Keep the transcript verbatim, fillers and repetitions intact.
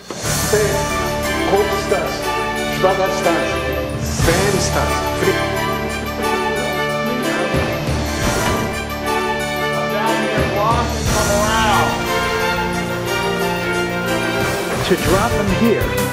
Stand. Hold stance. Devagar stance. Stand stance. Free. Come down here, block, and come around. To drop them here.